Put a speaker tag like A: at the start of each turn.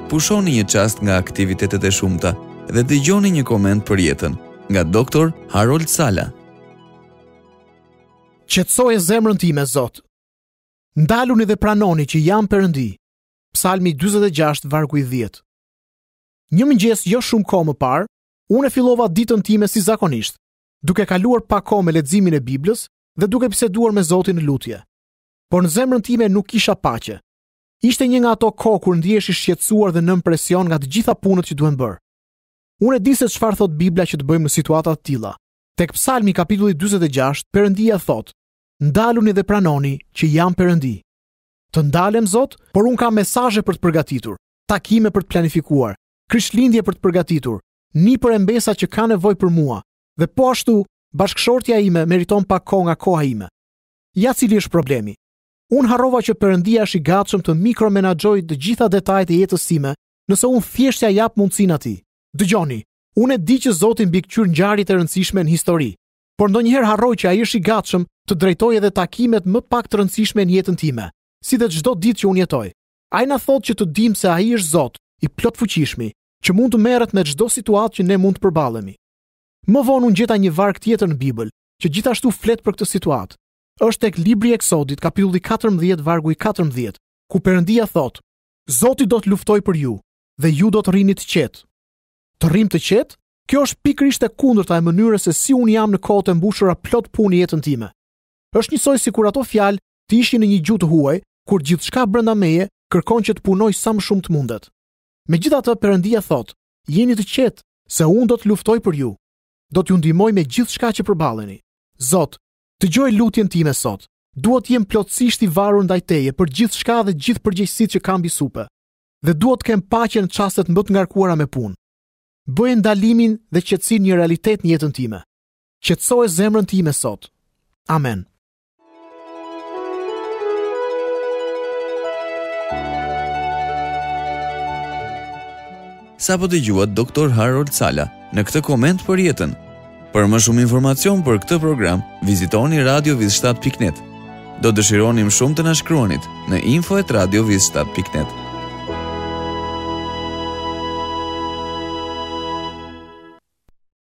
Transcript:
A: pushoni një çast nga aktivitetet e shumta dhe dëgjoni një koment për jetën nga Dr. Harold Sala.
B: Qetësoje zemrën time, Zot. Ndaluni dhe pranoni që jam Perëndi. Psalmi 46, vargu 10. Një mëngjes jo shumë kohë më parë, unë fillova ditën time si zakonisht, duke kaluar pak kohë me leximin e Biblës dhe duke biseduar me Zotin në lutje. Por në zemrën time nuk kisha paqe. Ishte një nga ato kohë kur ndihesh i shqetësuar dhe nën presion nga të gjitha punët që duhen bërë. Unë e di se çfarë thot Bibla që të bëjmë në situata të tilla. Tek Psalmi kapitulli 46, Perëndia thot: "Ndaluni dhe pranoni që jam Perëndi." Të ndalem, Zot, por unë kam mesazhe për të përgatitur, takime për të planifikuar, krishtlindje për të përgatitur, nipër e mbesa që ka nevojë për mua, dhe po ashtu bashkëshortja ime meriton pak kohë nga koha ime. Ja cili është problemi. Unë harrova që Perëndia është i gatshëm të mikromenaxhojë të gjitha detajet e jetës time, nëse unë thjesht ja jap mundësinë atij. Dëgjoni, unë e di që Zoti mbikëqyr ngjarjet e rëndësishme në histori, por ndonjëherë harroj që ai është i gatshëm të drejtojë edhe takimet më pak të rëndësishme në jetën time, si dhe çdo ditë që unë jetoj. Ai na thotë që të dimë se ai është Zot, i plot fuqishmi, që mund të merret me çdo situatë që ne mund të përballemi. Më vonë unë gjeta një varg tjetër në Bibël, që gjithashtu flet për këtë situatë. Është tek libri i Eksodit, kapitulli 14, vargu i 14, ku Perëndia thotë: "Zoti do të luftoj për ju, dhe ju do të rrini të qetë." Të rrim të qetë? Kjo është pikërisht e kundërta e mënyrës se si unë jam në kohët e mbushura plot punë në jetën time. Është njësoj sikur ato fjalë të ishin në një gjuhë të huaj, kur gjithçka brenda meje kërkon që të punoj sa më shumë të mundet. Megjithatë, Perëndia thotë: "Jeni të qetë, se unë do të luftoj për ju. Do t'ju ndihmoj me gjithçka që përballeni." Zot, dëgjoj lutjen time sot. Dua të jem plotësisht i varur ndaj Teje për gjithçka dhe gjithë përgjegjësitë që kam mbi supe. Dhe dua të kem paqe në çastet më të ngarkuara me punë. Bëje ndalimin dhe qetësinë një realitet në jetën time. Qetësoje zemrën time sot. Amen.
A: Sa po dëgjuat Dr. Harold Sala në këtë koment për jetën. Për më shumë informacion për këtë program, vizitoni radioviz7.net. Do dëshironim shumë të na shkruanit në info@radioviz7.net.